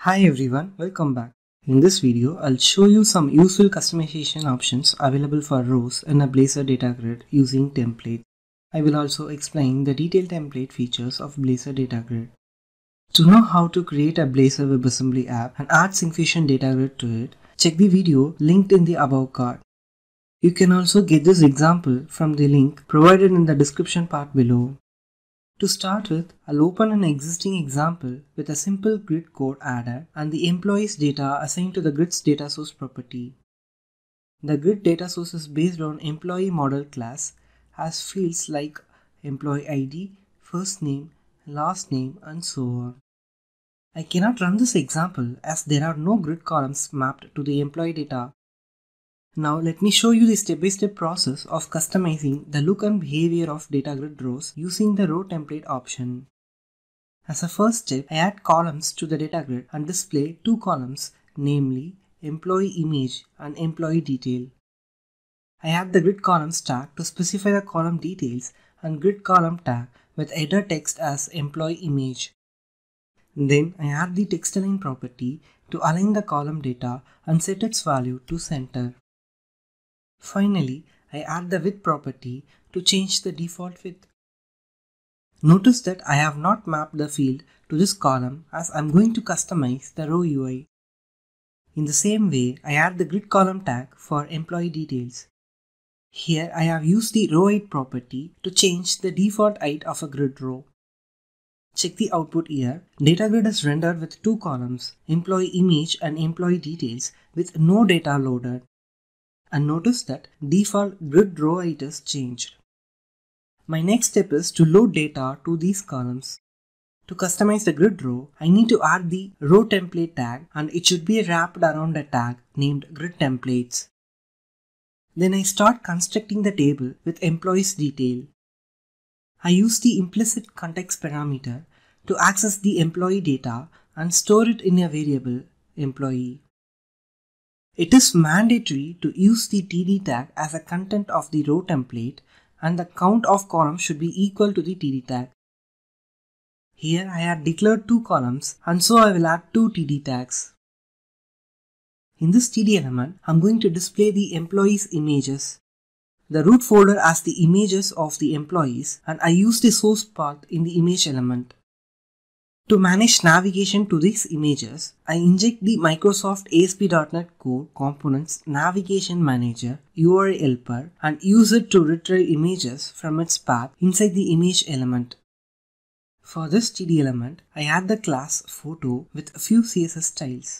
Hi everyone, welcome back. In this video, I'll show you some useful customization options available for rows in a Blazor Data Grid using templates. I will also explain the detailed template features of Blazor Data Grid. To know how to create a Blazor WebAssembly app and add Syncfusion Data Grid to it, check the video linked in the above card. You can also get this example from the link provided in the description part below. To start with, I'll open an existing example with a simple grid code added and the employee's data assigned to the grid's data source property. The grid data source is based on employee model class, has fields like employee ID, first name, last name, and so on. I cannot run this example as there are no grid columns mapped to the employee data. Now let me show you the step-by-step process of customizing the look and behavior of data grid rows using the row template option. As a first step, I add columns to the data grid and display two columns, namely employee image and employee detail. I add the grid columns tag to specify the column details and grid column tag with header text as employee image. Then I add the text align property to align the column data and set its value to center. Finally, I add the width property to change the default width. Notice that I have not mapped the field to this column as I am going to customize the row UI. In the same way, I add the grid column tag for employee details. Here I have used the row height property to change the default height of a grid row. Check the output here. Data grid is rendered with two columns, employee image and employee details, with no data loaded. And notice that default grid row height is changed. My next step is to load data to these columns. To customize the grid row, I need to add the row template tag and it should be wrapped around a tag named grid templates. Then I start constructing the table with employees detail. I use the implicit context parameter to access the employee data and store it in a variable employee. It is mandatory to use the TD tag as a content of the row template and the count of columns should be equal to the TD tag. Here I had declared two columns and so I will add two TD tags. In this TD element, I am going to display the employees' images. The root folder has the images of the employees and I use the source path in the image element. To manage navigation to these images, I inject the Microsoft ASP.NET Core Components Navigation Manager URI helper and use it to retrieve images from its path inside the image element. For this TD element, I add the class photo with a few CSS styles.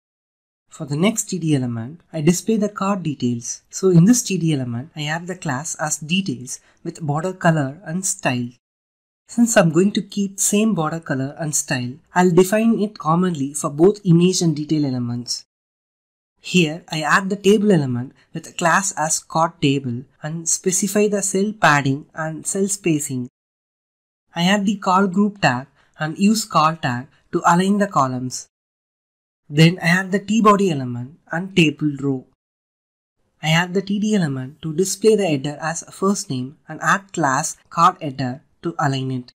For the next TD element, I display the card details. So in this TD element, I add the class as details with border color and style. Since I'm going to keep same border color and style, I'll define it commonly for both image and detail elements. Here, I add the table element with a class as card table and specify the cell padding and cell spacing. I add the call group tag and use call tag to align the columns. Then I add the tbody element and table row. I add the TD element to display the header as first name and add class card header to align it.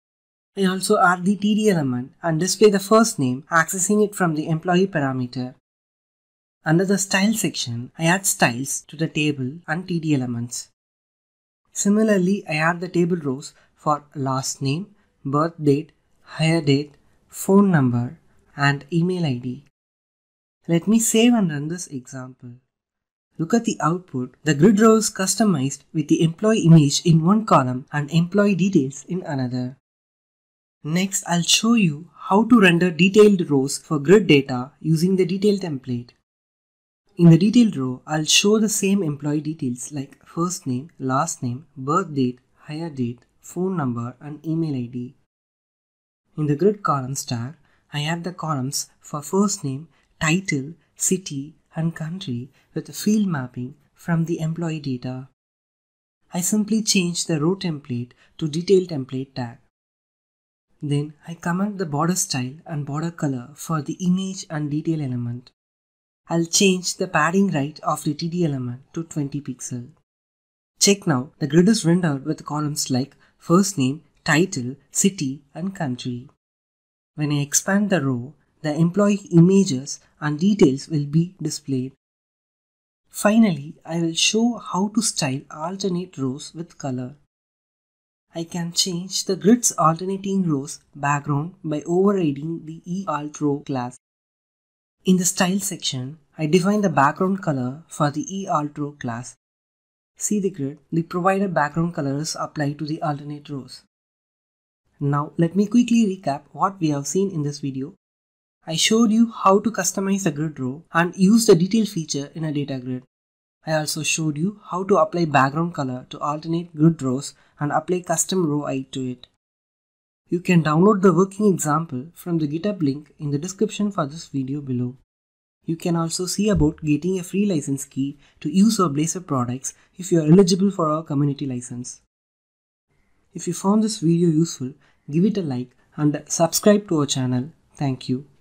I also add the TD element and display the first name accessing it from the employee parameter. Under the style section, I add styles to the table and TD elements. Similarly, I add the table rows for last name, birth date, hire date, phone number, and email ID. Let me save and run this example. Look at the output. The grid row is customized with the employee image in one column and employee details in another. Next, I'll show you how to render detailed rows for grid data using the detail template. In the detailed row, I'll show the same employee details like first name, last name, birth date, hire date, phone number, and email ID. In the grid columns tag, I add the columns for first name, title, city, and country with field mapping from the employee data. I simply change the row template to detail template tag. Then I comment the border style and border color for the image and detail element. I'll change the padding right of the TD element to 20 pixel. Check now, the grid is rendered with columns like first name, title, city, and country. When I expand the row, the employee images and details will be displayed. Finally, I will show how to style alternate rows with color. I can change the grid's alternating rows background by overriding the eAltRow class. In the style section, I define the background color for the eAltRow class. See the grid, the provided background colors apply to the alternate rows. Now let me quickly recap what we have seen in this video. I showed you how to customize a grid row and use the detail feature in a data grid. I also showed you how to apply background color to alternate grid rows and apply custom row height to it. You can download the working example from the GitHub link in the description for this video below. You can also see about getting a free license key to use our Blazor products if you are eligible for our community license. If you found this video useful, give it a like and subscribe to our channel. Thank you.